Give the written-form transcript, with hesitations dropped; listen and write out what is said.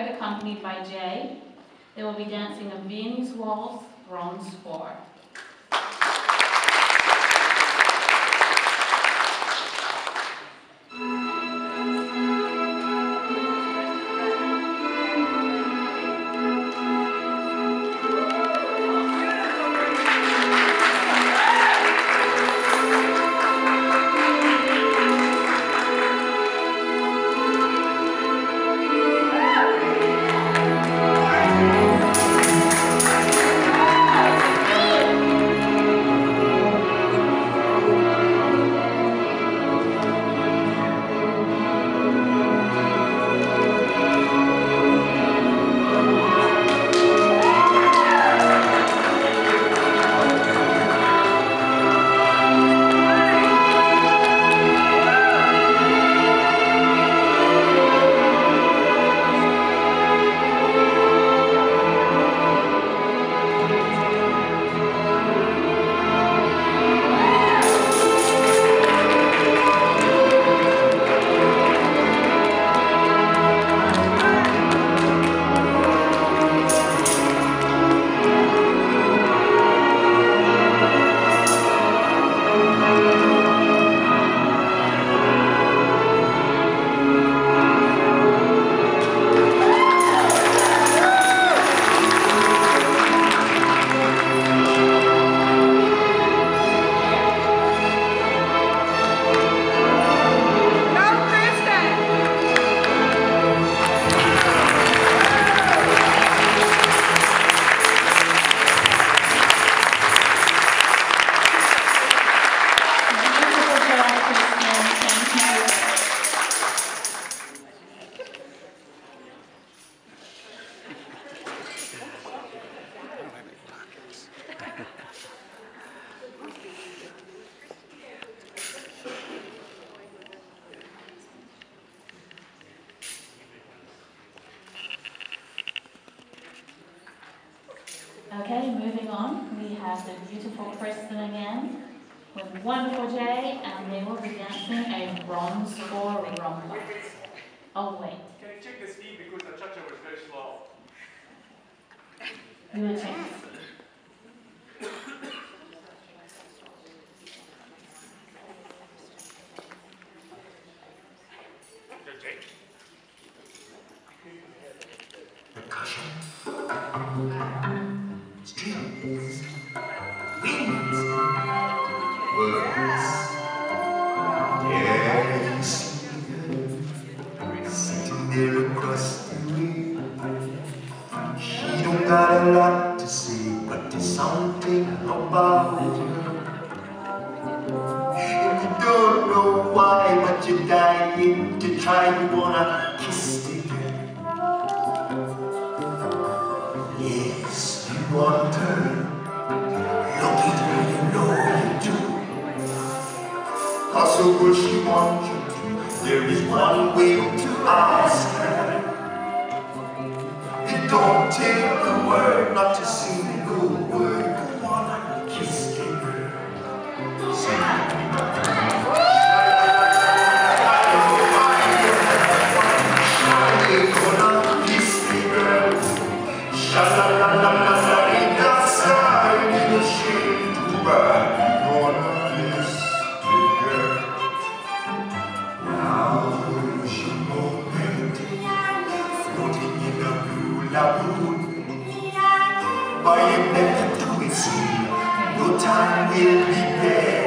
Bradford, accompanied by Jay. They will be dancing a Viennese Waltz, Bronze Score. Okay, moving on, we have the beautiful Kristen again with wonderful Jay, and they will be dancing a Bronze Score rumba. Oh wait. Can you check the speed because the cha-cha was very slow? Do a chance. Percussion, strings, winds, words. Yes, sitting there across the way. She don't got a lot to say, but there's something about her. And you don't know why, but you're dying to try. You wanna kiss the girl. Yes, you want her. Look at her, you know you do. Possible she wants you to. There is one way to ask her. It don't take a word, not a single word. You wanna kiss the girl. But you never do it, see. No time will be there.